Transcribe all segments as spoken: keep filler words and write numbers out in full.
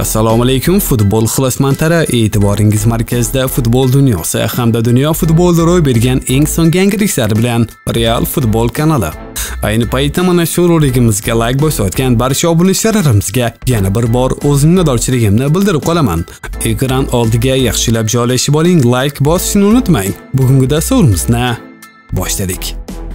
Assalomu alaykum, futbol ixlosmandlari, e'tiboringiz markazida futbol dunyosi hamda dunyo futbolida ro'y bergan eng so'nggi yangiliklar bilan Real Futbol kanali. Ayni paytda mana shu roligimizga like bosayotgan barcha obunachalarimizga yana bir bor o'z minnatdorchiligimni bildirib qolaman. Ekran oldiga yaxshilab joylashib oling, like bosishni unutmang. Bugungi dasturimizni boshladik.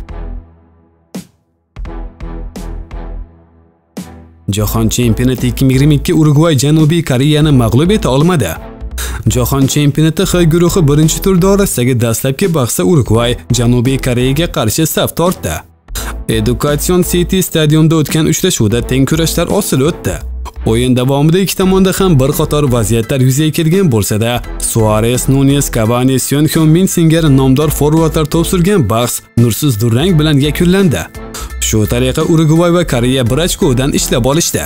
Jahon Chempionati ikki ming yigirma ikki Urugvay Janubiy Koreyani mag'lub eta olmadi. Jahon Chempionati H guruhi birinchi tur doirasidagi dastlabki bahsda Urugvay Janubiy Koreyaga qarshi saf tortdi. Education City stadionida o'tgan uchrashuvda teng kurashlar osil o'tdi. O'yin davomida ikki tomonda ham bir qator vaziyatlar yuzaga kelgan bo'lsa-da, Suarez, Nunes, Cavani, Son Heung-min singari nomdor forvardlar to'p surgan bahs nursiz durang bilan yakunlandi. Shu tariqa Urugvay va Koreya bir ochkodan ishlab olishdi.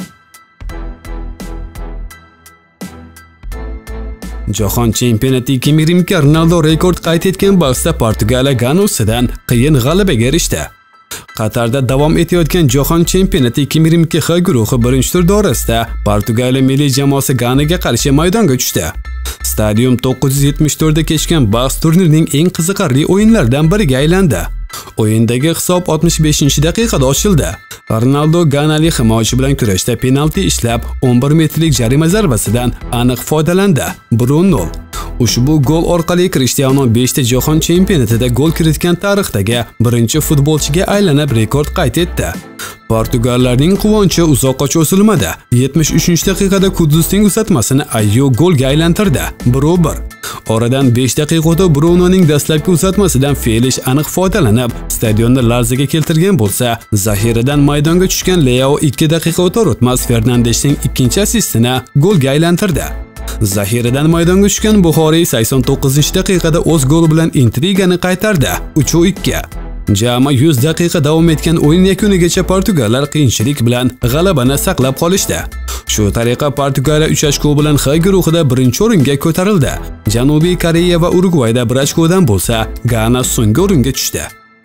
Jahon Chempionati ikki ming yigirma ikki Ronaldo rekord qayd etgan bahsda Portugaliya Gana ustidan qiyin g'alabaga erishdi. Qatarda davom etayotgan Jahon Chempionati ikki ming yigirma ikki H guruhi birinchi tur doirasida Portugaliya milliy jamoasi Ganaga qarshi maydonga tushdi. Stadion to'qqiz yuz yetmish to'rt da kechgan bahs turnirning eng qiziqarli o'yinlaridan biriga aylandi. O'yindagi hisob oltmish beshinchi daqiqada ochildi. Ronaldo Ganali himoyachi bilan kurashda penalti ishlab o'n bir metrlik jarima zarbasidan aniq foydalandi. bir nol. Ushbu gol orqali Cristiano besh ta Jahon Chempionatida gol kiritgan tarixdagi birinchi futbolchiga aylanib rekord qayd etdi. Portugallarning quvonchi uzoqqa cho'zilmadi. yetmish uchinchi daqiqada Kudusning uzatmasini Ayyo golga aylantirdi. bir bir. Oradan besh daqiqa o'tib Brunoning dastlabki uzatmasidan Felix aniq foydalanib, stadionni larzaga keltirgan bo'lsa, zaxiradan maydonga tushgan Leo ikki daqiqa o'tar o'tmas Fernandesning ikkinchi assistini golga aylantirdi. Zaxiradan maydonga tushgan Buxoriy sakson to'qqizinchi daqiqada o'z goli bilan intrigani qaytardi. uch ikki. Jami yuz daqiqa davom etgan o'yin yakunigacha Portugallar qiyinchilik bilan g'alabani saqlab qolishdi. Shu tariqa Portugaliya uch ochko bilan H guruhida birinchi o'ringa ko'tarildi. Janubiy Koreya va Urugvayda bir ochkodan bo'lsa, Gana so'nggi o'ringa tushdi.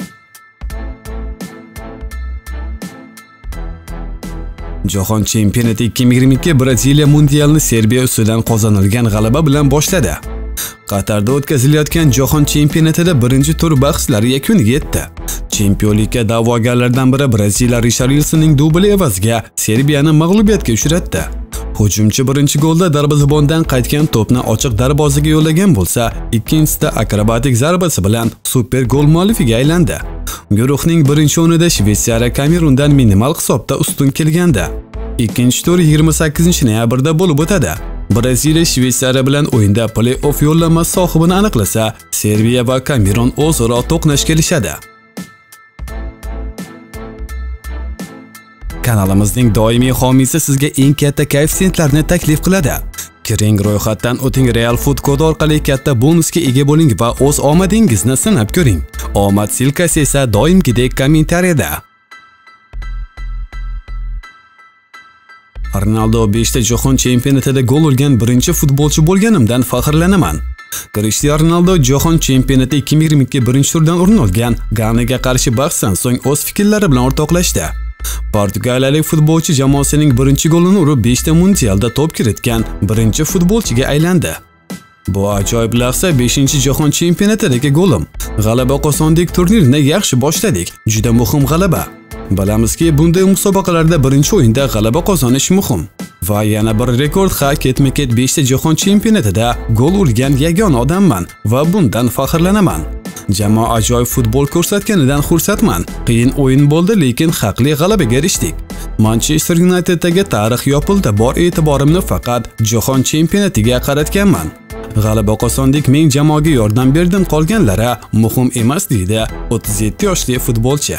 Jahon Chempionati ikki ming yigirma ikki Braziliya mundialni Serbiya ustidan qozonilgan g'alaba bilan boshladi. Qatarda o'tkazilayotgan Jahon Chempionatida birinchi tur bahslari yakuniga yetdi. Chempionlikka da'vogarlardan biri Braziliya Richarlisonning dubli evaziga Serbiyani mag'lubiyatga uchratdi. Hujumchi birinchi golda darvozabondan qaytgan to'pni ochiq darvozaga yo'llagan bo'lsa, ikkinchisida akrobatik zarbasi bilan super gol muallifiga aylandi. Guruhning birinchi o'yinida Shveysariya Kamerundan minimal hisobda ustun kelgandi. Ikkinchi tur yigirma sakkizinchi noyabrda bo'lib o'tadi. Braziliya Shveysariya bilan o'yinda play-off yo'llanmasi sohibini aniqlasa, Serbiya va Kamerun o'zaro to'qnash kelishadi. Kanalimizning doimiy homiysi sizga eng katta koeffitsiyentlarni taklif qiladi. Kiring ro'yxatdan o'ting, Real Food kodi orqali katta bonusga ega bo'ling va o'z omadingizni sinab ko'ring. Omad silkasi esa doimgidek kommentariyada. Ronaldo besh ta Jahon Chempionatida gol urgan birinchi futbolchi bo'lganimdan faxrlanaman. Cristiano Ronaldo Jahon Chempionati ikki ming yigirma ikki birinchi turdan o'rin olgan Ganaga qarshi bahsdan so'ng o'z fikrlari bilan o'rtoqlashdi. Portugaliyalik futbolchi jamoasining birinchi golini urib besh ta mundialda to'p kiritgan birinchi futbolchiga aylandi. Bu ajoyib lahza beshinchi Jahon Chempionatidagi golim. G'alaba qozondik, turnirni yaxshi boshladik. Juda muhim g'alaba. Bilamizki, bunday musobaqalarda birinchi o'yinda g'alaba qozonish muhim. Va yana bir rekord ha ketma-ket besh ta Jahon Chempionatida gol urgan yagona odamman va bundan faxrlanaman. Jamoa ajoyib futbol ko'rsatganidan xursandman. Qiyin o'yin bo'ldi, lekin haqli g'alabaga erishdik. Manchester Uniteddagi tarix yopildi. Bor e'tiborimni faqat Jahon Chempionatiga qaratganman. G'alaba qozondik, men jamoaga yordam berdim, qolganlari muhim emas, deydi o'ttiz yetti yoshli futbolchi.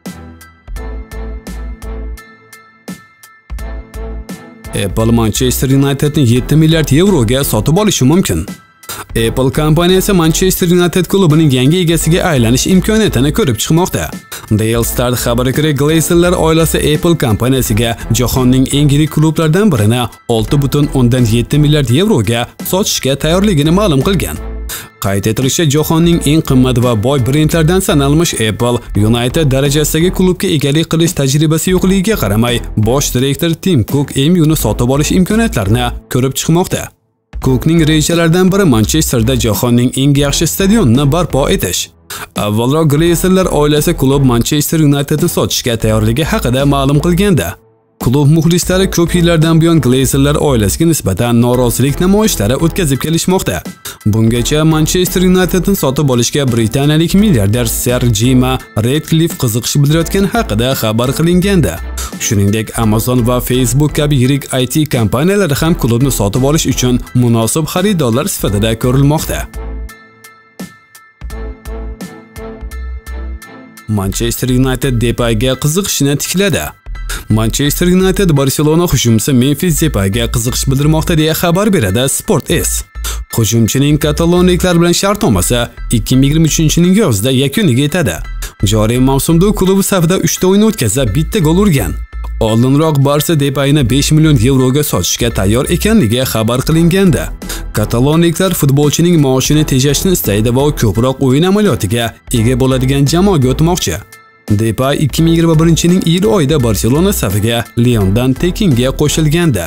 Apple Manchester Unitedni yetti milliard yevroga sotib olishi mumkin. Apple kompaniyasi Manchester United klubining yangi egasiga aylanish imkoniyatini ko'rib chiqmoqda. Daily Star xabariga ko'ra, Glazerlar oilasi Apple kompaniyasiga jahonning eng yirik klublardan birini olti butun o'ndan yetti milliard yevroga sotishga tayyorligini ma'lum qilgan. Qayd etilishicha, jahonning eng qimmat va boy brendlaridan sanalmish Apple United darajasidagi klubga egalik qilish tajribasi yo'qligiga qaramay, bosh direktor Tim Cook M U'ni sotib olish imkoniyatlarini ko'rib chiqmoqda. Cookning rejalaridan biri Manchesterda jahonning eng yaxshi stadionini barpo etish. Avvalroq Glazerlar oilasi klub Manchester Unitedni sotishga tayyorligi haqida ma'lum qilgandi. Klub muxlislari ko'p yillardan buyon Glazerlar oilasiga nisbatan norozilik namoyishlari o'tkazib kelishmoqda. Bungacha Manchester Unitedni sotib olishga britaniyalik milliarder Sir Jim Ratcliffe qiziqish bildirayotgani haqida xabar qilingandi. Shuningdek, Amazon va Facebook kabi yirik I T kompaniyalari ham klubni sotib olish uchun munosib xaridorlar sifatida ko'rilmoqda. Manchester United Depayga qiziqishini tikladi. Manchester United Barcelona hujumchisi Memphis Depayga qiziqish bildirmoqda deya xabar beradi Sport S. Hujumchining katalonliklar bilan shartnomasi ikki ming yigirma uchinchi-yil yozda yakuniga yetadi. Joriy mavsumda klub safida uchta o'yin o'tkazib, bitta gol urgan. Oldinroq Barsa Depayni besh million yevroga sotishga tayyor ekanligi xabar qilingandi. Katalonliklar futbolchining maoshini tejashni istaydi va ko'proq o'yin amaliyotiga ega bo'ladigan jamoaga o'tmoqchi. Depay ikki ming yigirma birinchi-yilning iyul oyida Barselona safiga Lyondan tekinga qo'shilgandi.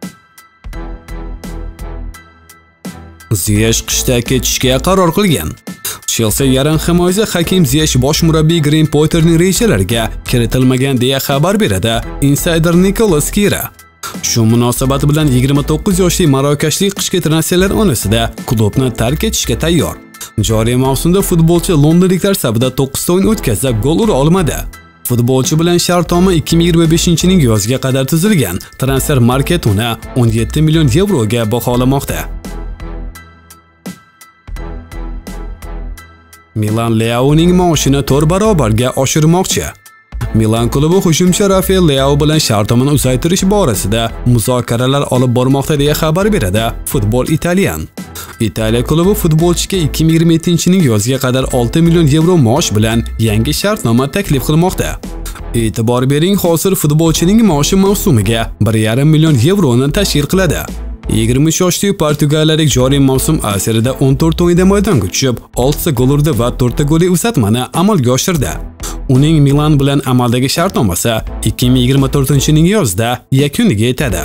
Ziyech qishda ketishga qaror qilgan. Chelsea yarim himoyachi Hakim Ziyech bosh murabbiy Graham Potterning rejalariga kiritilmagan deya xabar beradi insider Nicolas Kira. Shu munosabat bilan yigirma to'qqiz yoshli marokashlik qishki transferlar onasida klubni tark etishga tayyor. Joriy mavsumda futbolchi londonliklar safida to'qqizta o'yin o'tkazib, gol ura olmadi. Futbolchi bilan shartnoma ikki ming yigirma beshinchi-yil yozga qadar tuzilgan. Transfer market uni o'n yetti million yevroga baholamoqda. Milan Leaoning maoshini to'rt barobarga oshirmoqchi. Milan klubi hujumchi Rafael Leao bilan shartnomani uzaytirish borasida muzokaralar olib bormoqda deya xabar beradi Football Italian. Italiya klubi futbolchiga ikki ming yigirma yettinchi-yil yozga qadar olti million yevro maosh bilan yangi shartnoma taklif qilmoqda. E'tibor bering, hozir futbolchining maoshi mavsumiga bir yarim million yevroni tashkil qiladi. yigirma uch yoshli portugaliyalik joriy mavsum A Seriyada o'n to'rt o'yinda maydonga tushib, oltita gol urdi va to'rtta golli uzatmani amalga oshirdi. Uning Milan bilan amaldagi shartnomasi ikki ming yigirma to'rtinchi-yil yozda yakuniga yetadi.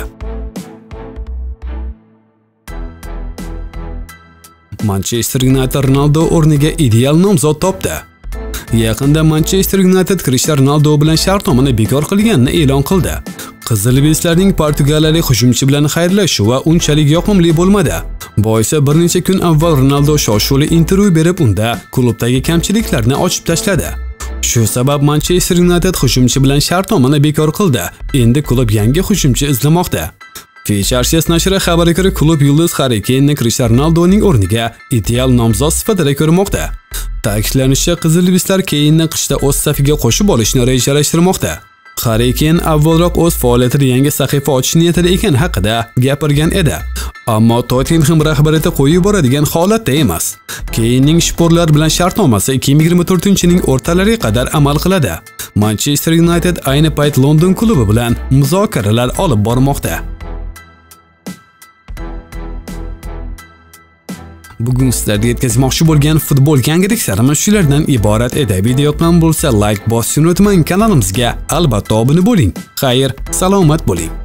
Manchester United Ronaldo o'rniga ideal nomzod topdi. Yaqinda Manchester United Cristiano Ronaldo bilan shartnomani bekor qilganini e'lon qildi. Qizilbeslarning portugaliyalik hujumchi bilan xayrlashuvi unchalik yoqimli bo'lmadi. Boisi bir necha kun avval Ronaldo shov-shuvli intervyu berib, unda klubdagi kamchiliklarni ochib tashladi. Shu sabab Manchester United hujumchi bilan shartnomani bekor qildi. Endi klub yangi hujumchi izlamoqda. Featuresiz nashri xabariga ko'ra, klub yulduz Harry Kane'ni Cristiano Ronaldoning o'rniga ideal nomzod sifatida ko'rmoqda. Ta'kidlanishicha, qizilbeslar Kane'ni qishda o'z safiga qo'shib olishni rejalashtirmoqda. Harry Kane avvalroq o'z faoliyatida yangi sahifa ochish niyatida ekani haqida gapirgan edi. Ammo Tottenham rahbariyati qo'yib yuboradigan holatda emas. Kane'ning shporlar bilan shartnomasi ikki ming yigirma to'rtinchi-yilning o'rtalariga qadar amal qiladi. Manchester United ayni payt London klubi bilan muzokaralar olib bormoqda. Bugun sizlarga yetkazmoqchi bo'lgan futbol yangiliklarimiz shulardan iborat edi. Video yoqqan bo'lsa like bosishni unutmang, kanalimizga albatta obuna bo'ling. Xayr, salomat bo'ling.